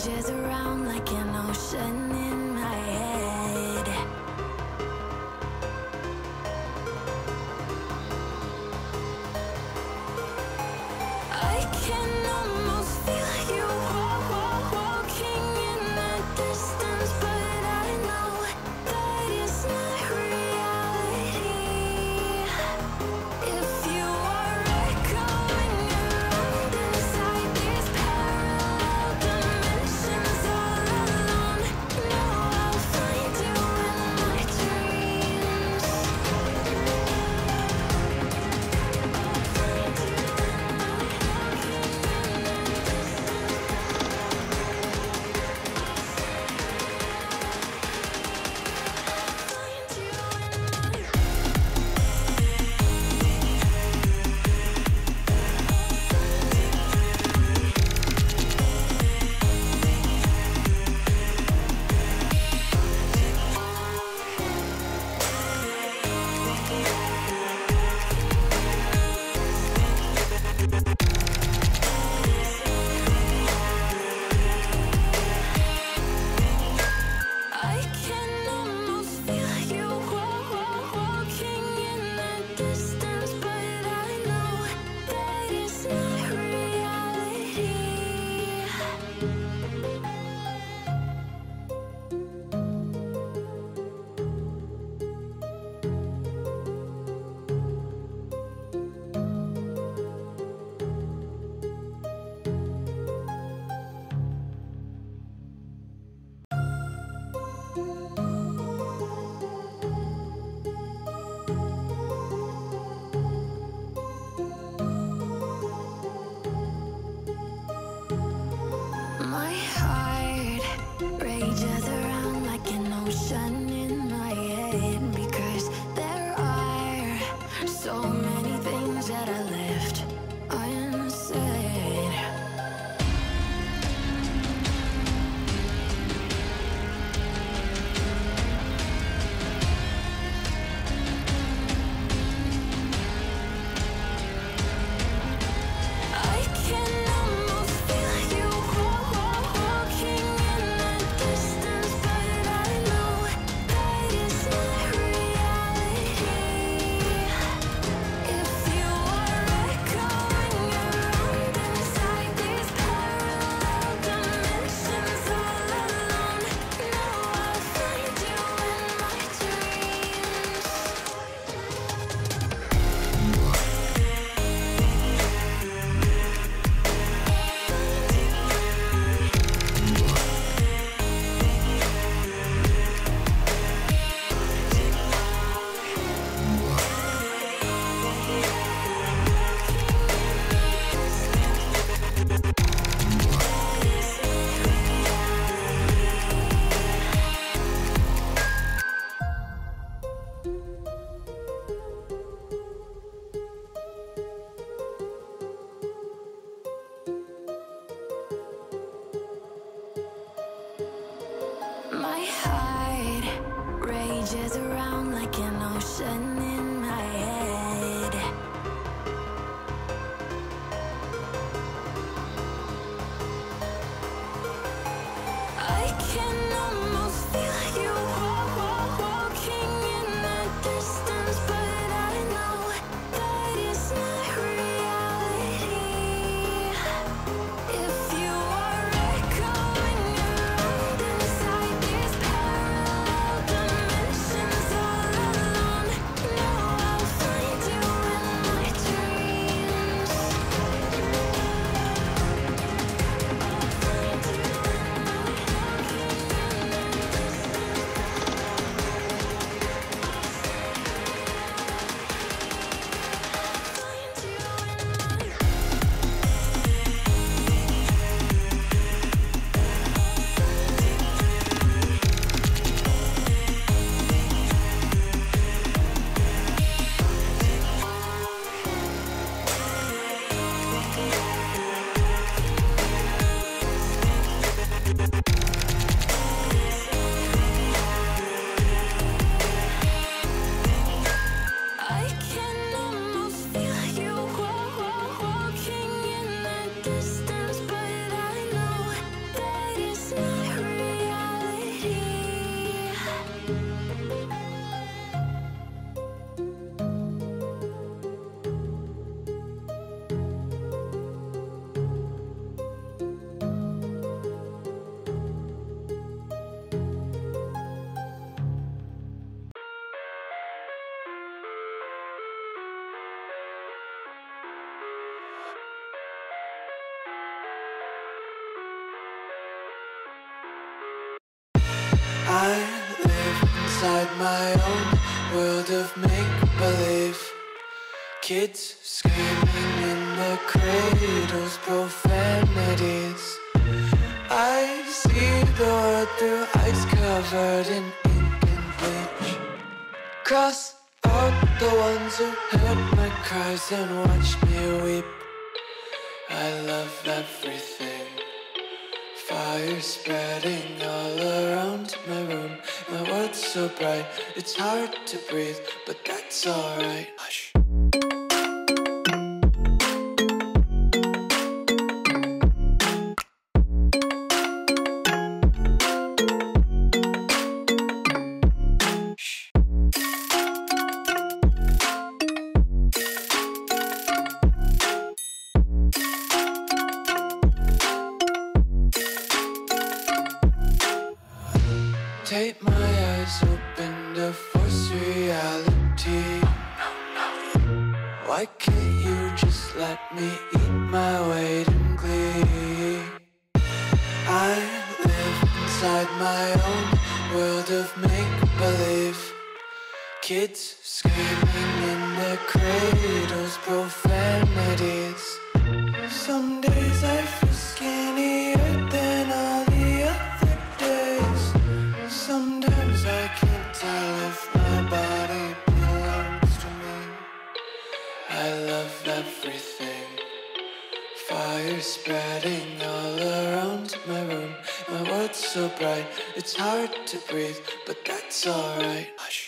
rages around like an ocean in my head. I can almost feel you walking in the distance, but I know that it's not reality. If you are echoing around inside these parallel dimensions all alone, know I'll find you in my dreams. I can almost feel you walking in the distance, but I know that it's not reality. My heart rages around like an ocean in my head, because there are so many things that I left unsaid. I can almost feel you walking in the distance, but I know that it's not reality. If you are echoing around inside these parallel dimensions all alone, know I'll find you in my dreams. My heart rages around like an ocean in my head. I can almost feel you walking in the distance, but I know that it's not reality. If you are echoing around inside these parallel dimensions all alone, know I'll find you in my dreams. distance, but I know that it's inside my own world of make-believe. Kids screaming in their cradles, profanities. I see the world through ice covered in ink and bleach. Cross out the ones who heard my cries and watched me weep. I love everything. Fire spreading all around my room. My world's so bright, it's hard to breathe, but that's alright. Hush. Take my eyes open to force reality. Why can't you just let me eat my weight in glee? I live inside my own world of make-believe. Kids screaming in their cradles, profanities. Some days I feel skinnier than all the other days. Sometimes I can't tell if my body belongs to me. I love everything. Fire spreading all around my room. My world's so bright, it's hard to breathe, but that's alright. Hush.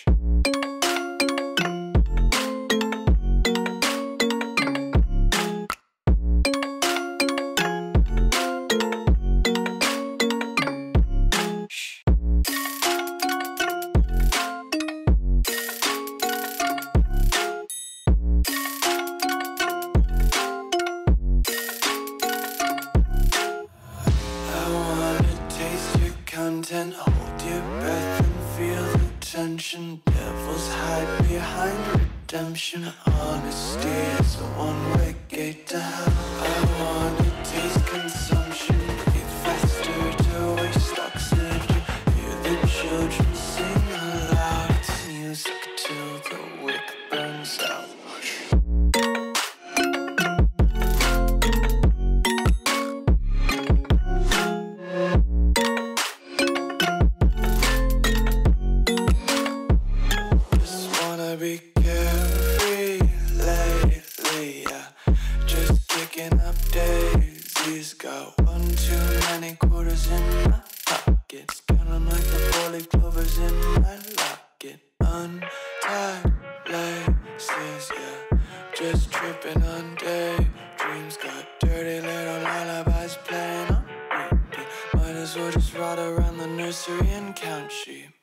Content, hold your breath and feel the tension. Devils hide behind redemption. Honesty is a one-way gate to hell. I wanna taste consumption. Breathe faster to waste oxygen. Hear the children sing aloud. It's music till the wick burns out. Be carefree lately, yeah. Just kicking up daisies. Got one too many quarters in my pockets. Counting like the 4-leaf clovers in my locket. Untied laces, yeah. Just tripping on daydreams. Got dirty little lullabies playing on repeat. Might as well just ride around the nursery and count sheep.